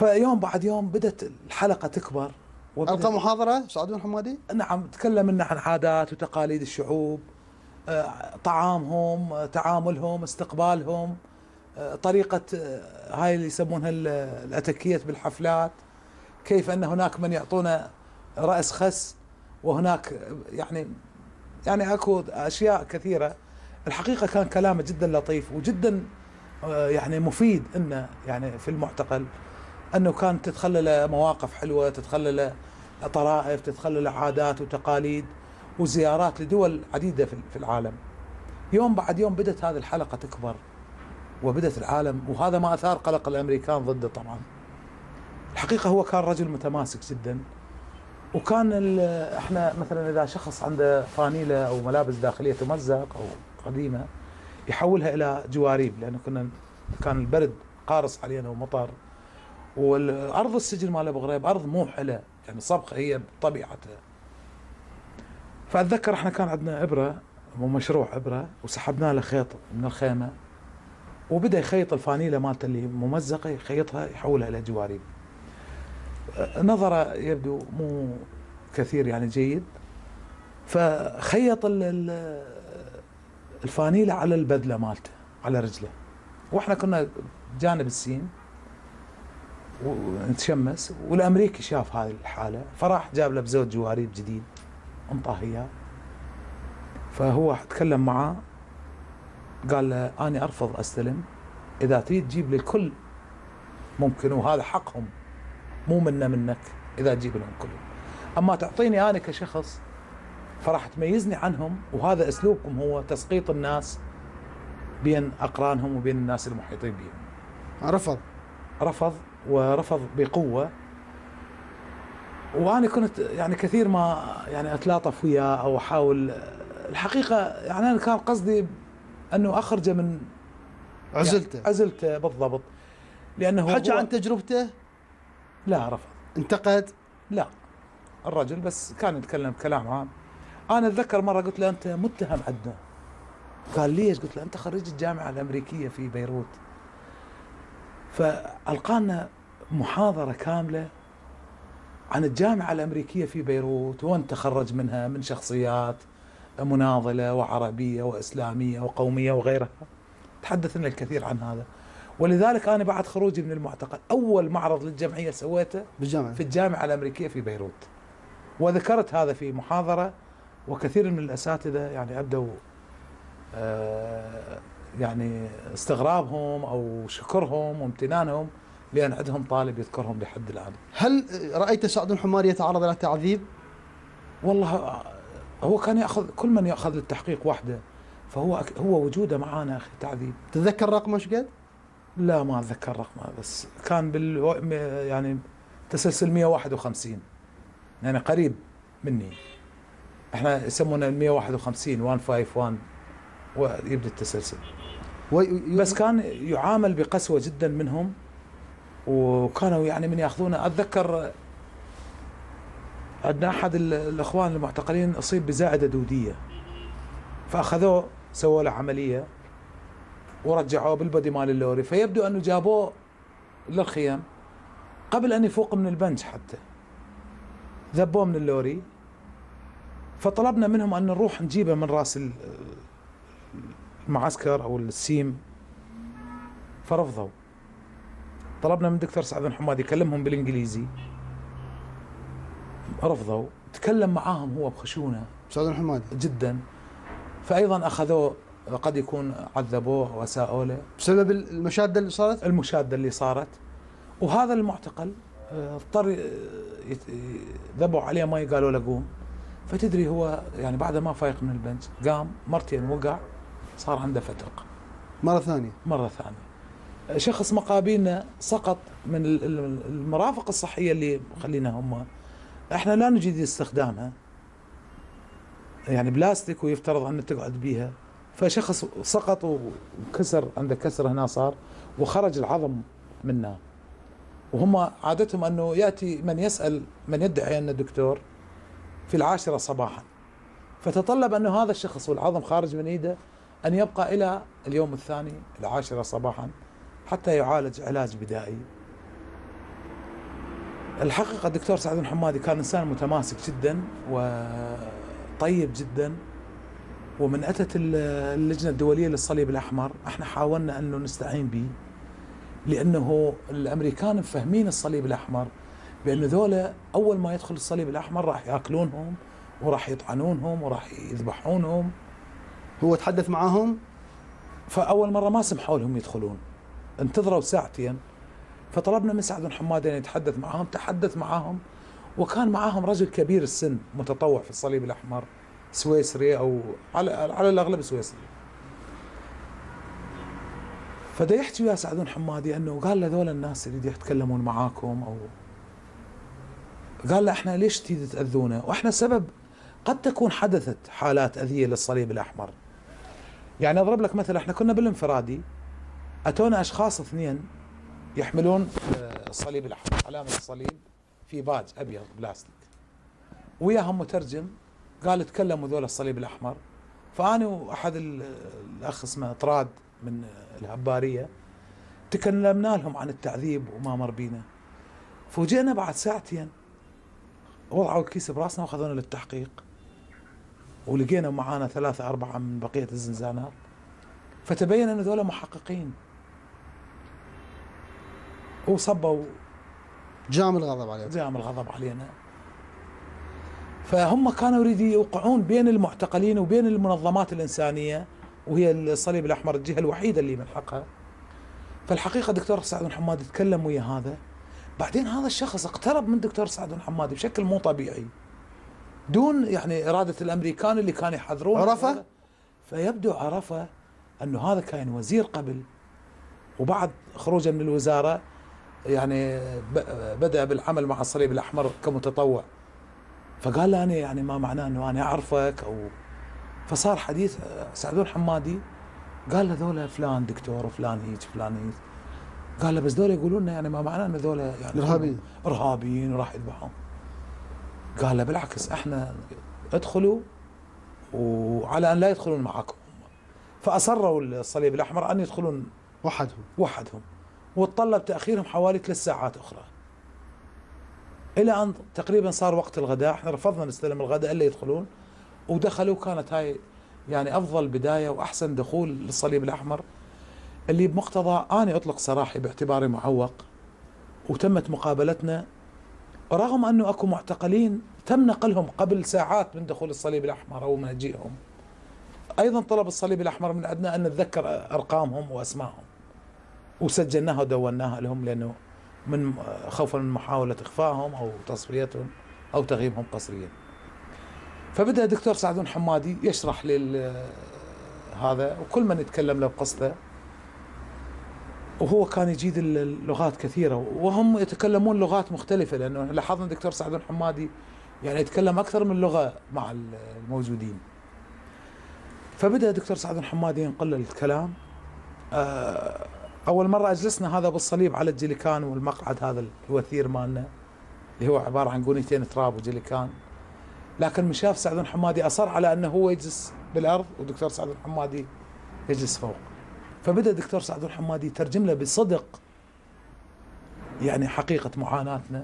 فيوم بعد يوم بدت الحلقة تكبر. ألقى محاضرة سعدون حمادي؟ نعم، تكلم لنا عن عادات وتقاليد الشعوب، طعامهم، تعاملهم، استقبالهم، طريقة هاي اللي يسمونها الأتكية بالحفلات، كيف أن هناك من يعطونا رأس خس، وهناك يعني يعني أكو أشياء كثيرة. الحقيقة كان كلامه جدا لطيف وجدا يعني مفيد، إنه يعني في المعتقل أنه كان تتخلل مواقف حلوة، تتخلل طرائف، تتخلل عادات وتقاليد وزيارات لدول عديدة في العالم. يوم بعد يوم بدت هذه الحلقة تكبر، وبدت العالم، وهذا ما أثار قلق الأمريكان ضده طبعا. الحقيقة هو كان رجل متماسك جدا، وكان احنا مثلا إذا شخص عنده فانيلة أو ملابس داخلية تمزق أو قديمة يحولها إلى جواريب، لأنه كنا كان البرد قارص علينا ومطر، والأرض السجن مال أبو غريب أرض مو حلة، يعني صبخة هي بطبيعتها. فأتذكر احنا كان عندنا إبرة، مشروع إبرة، وسحبنا له خيط من الخيمة، وبدأ يخيط الفانيلة مالته اللي ممزقة، يخيطها يحولها إلى جواريب. نظرة يبدو مو كثير يعني جيد، فخيط الفانيلة على البذلة مالته على رجله، واحنا كنا جانب السين ونتشمس، والامريكي شاف هذه الحالة فراح جاب له بزود جواريب جديد انطاه اياه. فهو تكلم معاه قال له اني ارفض استلم، اذا تريد تجيب للكل ممكن، وهذا حقهم مو منا منك اذا تجيب لهم كلهم، اما تعطيني انا كشخص فراح تميزني عنهم، وهذا اسلوبكم هو تسقيط الناس بين اقرانهم وبين الناس المحيطين بهم. رفض رفض ورفض بقوة، وانا كنت يعني كثير ما يعني اتلاطف وياه او احاول. الحقيقة يعني انا كان قصدي انه اخرجه من عزلته يعني عزلته بالضبط، لانه حكى عن تجربته. لا رفض، انتقد. لا الرجل بس كان يتكلم كلام عام. انا اتذكر مرة قلت له انت متهم عندنا، قال ليش؟ قلت له انت خريج الجامعة الامريكية في بيروت. فألقانا محاضرة كاملة عن الجامعة الأمريكية في بيروت، وأن تخرج منها من شخصيات مناضلة وعربية وإسلامية وقومية وغيرها. تحدث لنا الكثير عن هذا، ولذلك أنا بعد خروجي من المعتقل أول معرض للجمعية سويته بالجامعة في الجامعة الأمريكية في بيروت، وذكرت هذا في محاضرة، وكثير من الأساتذة يعني أبدوا آه يعني استغرابهم أو شكرهم وامتنانهم لأن عندهم طالب يذكرهم لحد الآن. هل رأيت سعد الحماري يتعرض إلى تعذيب؟ والله هو كان يأخذ كل من يأخذ للتحقيق وحده، فهو هو وجوده معانا أخي تعذيب. تتذكر رقمه ايش قد؟ لا ما أتذكر رقمه، بس كان بال يعني تسلسل مئة وواحد وخمسين، يعني قريب مني. احنا يسمونه ال مئة وواحد وخمسين مئة وواحد وخمسين ويبدأ التسلسل. بس كان يعامل بقسوة جدا منهم، وكانوا يعني من ياخذونه. اتذكر عندنا احد الاخوان المعتقلين اصيب بزائده دوديه، فاخذوه سووا له عمليه ورجعوه بالبدي مال اللوري، فيبدو انه جابوه للخيام قبل ان يفوق من البنش، حتى ذبوه من اللوري. فطلبنا منهم ان نروح نجيبه من راس المعسكر او السيم، فرفضوا. طلبنا من الدكتور سعد الحمادي يكلمهم بالانجليزي، رفضوا. تكلم معاهم هو بخشونه سعد الحمادي جدا، فايضا اخذوه، قد يكون عذبوه واساءوا له بسبب المشاده اللي صارت المشاده اللي صارت. وهذا المعتقل اضطر ذبوا عليه مي، قالوا له قوم. فتدري هو يعني بعد ما فايق من البنش قام مرتين، وقع صار عنده فتق مره ثانيه مره ثانيه. شخص مقابلنا سقط من المرافق الصحية اللي خلينا هم احنا لا نجيد استخدامها، يعني بلاستيك ويفترض ان تقعد بيها. فشخص سقط وكسر، عنده كسر هنا صار، وخرج العظم منه. وهم عادتهم انه ياتي من يسأل من يدعي انه دكتور في العاشرة صباحا، فتطلب انه هذا الشخص والعظم خارج من ايده ان يبقى الى اليوم الثاني العاشرة صباحا حتى يعالج علاج بدائي. الحقيقة الدكتور سعد الحمادي كان إنسان متماسك جدا وطيب جدا. ومن أتت اللجنة الدولية للصليب الأحمر احنا حاولنا أنه نستعين به، لأنه الأمريكان مفهمين الصليب الأحمر بأنه ذولا أول ما يدخل الصليب الأحمر راح يأكلونهم وراح يطعنونهم وراح يذبحونهم. هو تحدث معهم؟ فأول مرة ما سمحوا لهم يدخلون، انتظروا ساعتين، فطلبنا من سعد الحمادي أن يتحدث معهم. تحدث معهم، وكان معهم رجل كبير السن متطوع في الصليب الأحمر سويسري أو على على الأغلب سويسري. فدا يحكي ويا سعد الحمادي أنه قال له ذول الناس اللي يتكلمون معاكم، أو قال له احنا ليش تريد تأذونا؟ واحنا سبب قد تكون حدثت حالات أذية للصليب الأحمر. يعني أضرب لك مثل، احنا كنا بالانفرادي أتونا أشخاص اثنين يحملون الصليب الأحمر، علامة الصليب في باج أبيض بلاستيك، وياهم مترجم قال تكلموا ذول الصليب الأحمر. فأنا وأحد الأخ اسمه طراد من الهبارية تكلمنا لهم عن التعذيب وما مر بينا. فوجئنا بعد ساعتين وضعوا الكيس براسنا واخذونا للتحقيق، ولقينا معانا ثلاثة أربعة من بقية الزنزانات، فتبين أن ذولا محققين وصبوا جام الغضب علينا جام الغضب علينا. فهم كانوا يريدوا يوقعون بين المعتقلين وبين المنظمات الإنسانية، وهي الصليب الأحمر الجهة الوحيدة اللي من حقها. فالحقيقة الدكتور سعد الحمادي تكلم ويا هذا، بعدين هذا الشخص اقترب من الدكتور سعد الحمادي بشكل مو طبيعي، دون يعني إرادة الأمريكان اللي كانوا يحذرون. عرفه؟ فيبدو عرفه أنه هذا كان وزير قبل، وبعد خروجه من الوزارة يعني بدأ بالعمل مع الصليب الأحمر كمتطوع. فقال له أنا يعني ما معناه أنه أنا أعرفك أو. فصار حديث سعد الحمادي، قال له ذولا فلان دكتور وفلان هيك فلان هيك. قال له بس ذولا يقولون لنا يعني ما معناه أن ذولا يعني إرهابيين إرهابيين وراح يذبحون. قال له بالعكس احنا ادخلوا وعلى أن لا يدخلون معكم. فأصروا الصليب الأحمر أن يدخلون وحدهم وحدهم، وتطلب تأخيرهم حوالي ثلاث ساعات أخرى، إلى أن تقريبا صار وقت الغداء. احنا رفضنا نستلم الغداء إلا يدخلون، ودخلوا. كانت هاي يعني أفضل بداية وأحسن دخول للصليب الأحمر، اللي بمقتضى أنا أطلق سراحي باعتباري معوق، وتمت مقابلتنا رغم أنه أكو معتقلين تم نقلهم قبل ساعات من دخول الصليب الأحمر أو مجيئهم. أيضا طلب الصليب الأحمر من عندنا أن نتذكر أرقامهم وأسمائهم، وسجلناها ودوناها لهم، لأنه من خوفا من محاولة إخفائهم أو تصفيتهم أو تغييبهم قسريا. فبدأ الدكتور سعد الحمادي يشرح لي هذا، وكل من يتكلم له بقصته، وهو كان يجيد اللغات كثيرة، وهم يتكلمون لغات مختلفة، لأنه لاحظنا الدكتور سعد الحمادي يعني يتكلم أكثر من لغة مع الموجودين. فبدأ الدكتور سعد الحمادي ينقل الكلام. أول مرة أجلسنا هذا بالصليب على الجليكان، والمقعد هذا الوثير مالنا اللي هو عبارة عن قونيتين تراب وجليكان، لكن من شاف سعد الحمادي أصر على أنه هو يجلس بالأرض والدكتور سعد الحمادي يجلس فوق. فبدأ الدكتور سعد الحمادي يترجم له بصدق يعني حقيقة معاناتنا.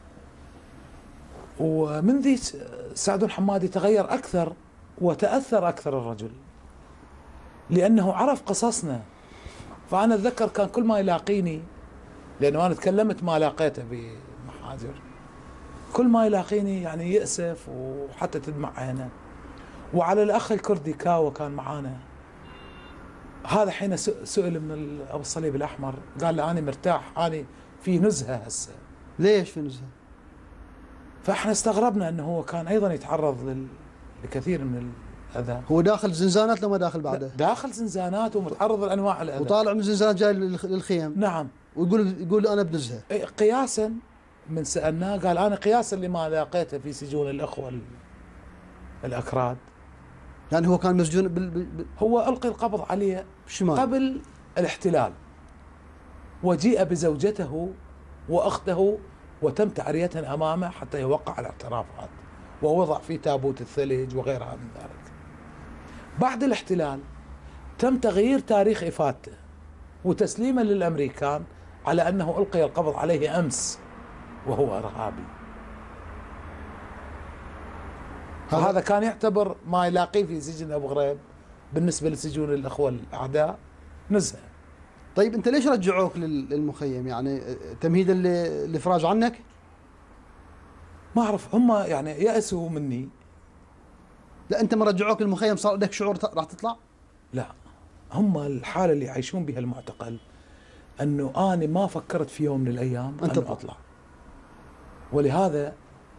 ومن ذي سعد الحمادي تغير أكثر وتأثر أكثر الرجل، لأنه عرف قصصنا. فأنا أتذكر كان كل ما يلاقيني، لأنه أنا تكلمت ما لاقيته بمحاجر، كل ما يلاقيني يعني يأسف وحتى تدمع عينه. وعلى الأخ الكردي كاوة كان معانا، هذا حين سئل من أبو الصليب الأحمر قال له أنا مرتاح، أنا في نزهة هسه. ليش في نزهة؟ فإحنا استغربنا أنه هو كان أيضا يتعرض لكثير من الأذى. هو داخل زنزانات لما داخل بعده؟ داخل زنزانات ومتعرض لأنواع الأذى، وطالع من زنزانات جاي للخيم. نعم. ويقول يقول أنا بنزهة. قياسا من سألناه قال أنا قياسا لما لاقيته في سجون الأخوة الأكراد. يعني هو كان مسجون بال... بال... هو ألقي القبض عليه بشمال قبل الاحتلال، وجيء بزوجته وأخته وتم تعريتها أمامه حتى يوقع الاعترافات، ووضع في تابوت الثلج وغيرها من ذلك. بعد الاحتلال تم تغيير تاريخ إفادته وتسليمه للأمريكان على أنه ألقي القبض عليه أمس، وهو إرهابي. فهذا كان يعتبر ما يلاقيه في سجن أبو غريب بالنسبة لسجون الأخوة الأعداء نزهة. طيب أنت ليش رجعوك للمخيم؟ يعني تمهيدا للإفراج عنك؟ ما أعرف، هم يعني يأسوا مني. لا أنت ما رجعوك للمخيم صار عندك شعور راح تطلع؟ لا، هم الحالة اللي يعيشون بها المعتقل أنه أنا ما فكرت في يوم من الأيام أن أطلع. ولهذا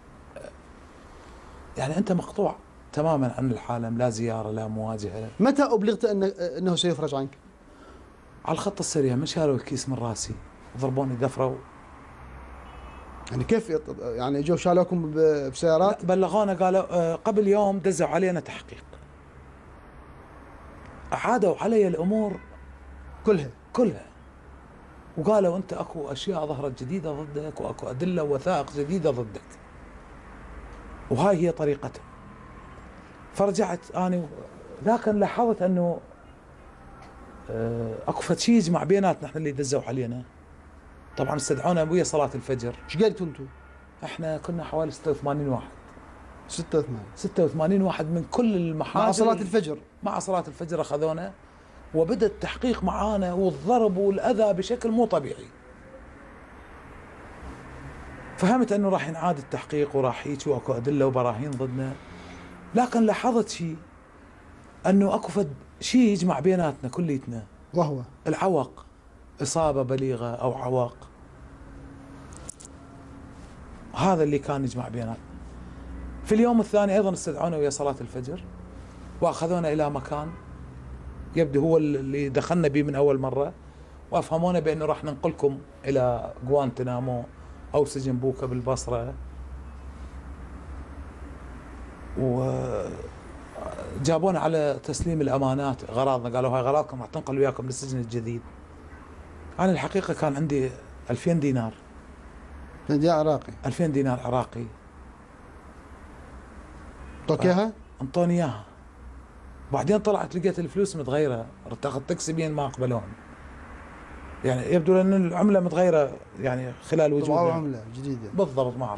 يعني أنت مقطوع تماما عن العالم، لا زيارة لا مواجهة. متى أبلغت أنه, أنه سيفرج عنك؟ على الخط السريع، من شالوا الكيس من راسي ضربوني دفروا. يعني كيف يعني جو شالوكم بسيارات؟ بلغونا قالوا قبل يوم دزوا علينا تحقيق، أعادوا علي الأمور كلها كلها وقالوا أنت أكو أشياء ظهرت جديدة ضدك وأكو أدلة ووثائق جديدة ضدك، وهاي هي طريقتهم. فرجعت أنا، لكن لاحظت أنه أكو فشي يجمع بيناتنا احنا اللي دزوا علينا. طبعا استدعونا ويا صلاة الفجر. ايش قلتوا انتم؟ احنا كنا حوالي ستة وثمانين واحد. ستة وثمانين ستة وثمانين واحد من كل المحاجر مع صلاة الفجر. مع صلاة الفجر أخذونا وبدأ التحقيق معانا والضرب والأذى بشكل مو طبيعي. فهمت أنه راح ينعاد التحقيق وراح يجي واكو أدلة وبراهين ضدنا، لكن لاحظت شيء أنه أكو فد شيء يجمع بيناتنا كليتنا، وهو العوق، إصابة بليغة أو عوق. هذا اللي كان يجمع بيناتنا. في اليوم الثاني أيضا استدعونا ويا صلاة الفجر وأخذونا إلى مكان يبدو هو اللي دخلنا به من أول مرة، وأفهمونا بأنه راح ننقلكم إلى غوانتنامو أو سجن بوكا بالبصرة. وجابونا على تسليم الأمانات، غراضنا قالوا هاي غراضكم راح تنقل وياكم للسجن الجديد. أنا الحقيقة كان عندي ألفين دينار. دينار عراقي. ألفين دينار عراقي. أعطوك إياها؟ أنطوني إياها. بعدين طلعت لقيت الفلوس متغيرة، ارتقت تكسبين ما أقبلون. يعني يبدو أن العملة متغيرة يعني خلال وجودها. طبعا عملة جديدة. بالضبط ما أعرف.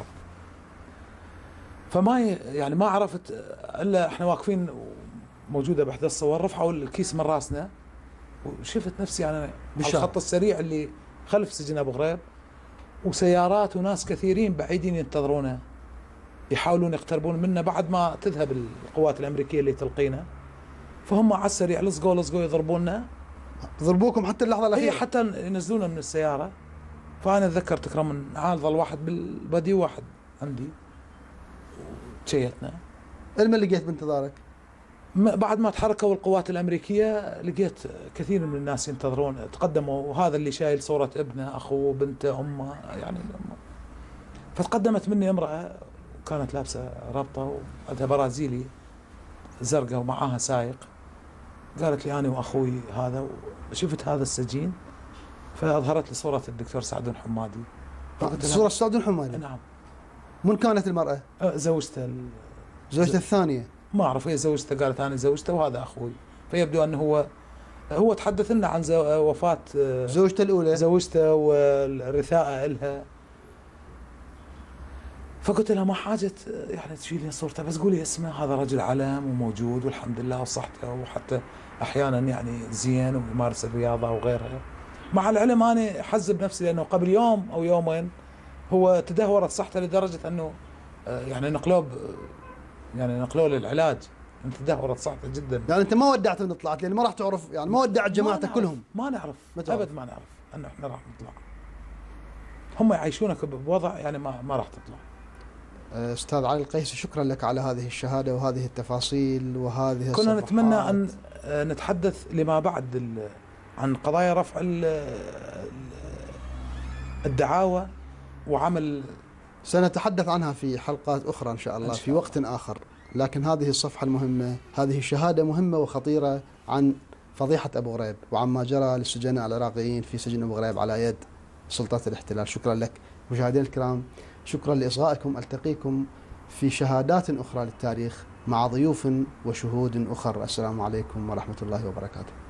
فما يعني ما عرفت إلا إحنا واقفين موجودة بإحدى الصور، رفعوا الكيس من راسنا وشفت نفسي أنا على الخط السريع اللي خلف سجن أبو غريب، وسيارات وناس كثيرين بعيدين ينتظرونا يحاولون يقتربون منا بعد ما تذهب القوات الأمريكية اللي تلقينا. فهم على السريع لصقوا لصقوا يضربونا. ضربوكم حتى اللحظة الأخيرة؟ اي حتى ينزلونا من السيارة. فأنا أتذكر تكرم عال ظل واحد بالبدي وواحد عندي وتشيتنا. المن لقيت بانتظارك؟ بعد ما تحركوا القوات الأمريكية لقيت كثير من الناس ينتظرون، تقدموا، وهذا اللي شايل صورة ابنه أخوه بنته أمه يعني الأمه. فتقدمت مني امرأة كانت لابسة ربطة وعندها برازيلي زرقاء ومعاها سايق، قالت لي أنا وأخوي هذا، وشفت هذا السجين فأظهرت لي صورة الدكتور سعد الحمادي. صورة سعد الحمادي؟ نعم. من كانت المرأة؟ زوجته ال... زوجته الثانية؟ ما أعرف، هي زوجته قالت أنا زوجته وهذا أخوي. فيبدو أنه هو هو تحدث لنا عن زو... وفاة زوجته الأولى، زوجته والرثاء إلها. فقلت لها ما حاجة يعني تشيلين صورته، بس قولي اسمه، هذا رجل علم وموجود والحمد لله وصحته، وحتى أحيانا يعني زين ويمارس الرياضة وغيرها. مع العلم أنا حزب نفسي لأنه قبل يوم أو يومين هو تدهورت صحته لدرجة أنه يعني نقلوه يعني نقلوه للعلاج، تدهورت صحته جدا. يعني أنت ما ودعت من طلعت لأن ما راح تعرف، يعني ما ودعت جماعتك كلهم؟ ما نعرف أبد، ما نعرف أنه إحنا راح نطلع. هم يعيشونك بوضع يعني ما ما راح تطلع. أستاذ علي القيسي، شكرا لك على هذه الشهادة وهذه التفاصيل وهذه كنا نتمنى أن نتحدث لما بعد عن قضايا رفع الدعاوى وعمل، سنتحدث عنها في حلقات أخرى إن شاء الله في وقت آخر. لكن هذه الصفحة المهمة، هذه الشهادة مهمة وخطيرة عن فضيحة أبو غريب وعما جرى للسجناء العراقيين في سجن أبو غريب على يد سلطات الاحتلال. شكرا لك مشاهدينا الكرام، شكرا لإصغائكم. ألتقيكم في شهادات أخرى للتاريخ مع ضيوف وشهود أخر. السلام عليكم ورحمة الله وبركاته.